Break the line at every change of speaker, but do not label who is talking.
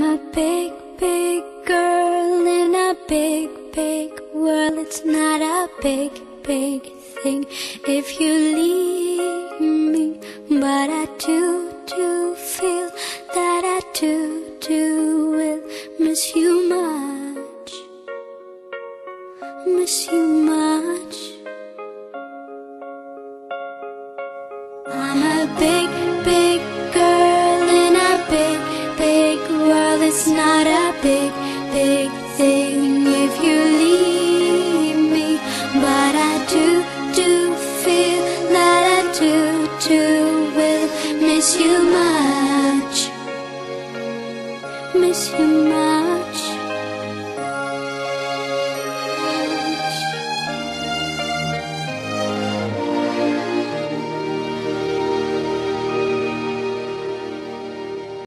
a big, big girl in a big, big world. It's not a big, big thing if you leave me, but I do feel that I do will miss you much, miss you much. I'm a big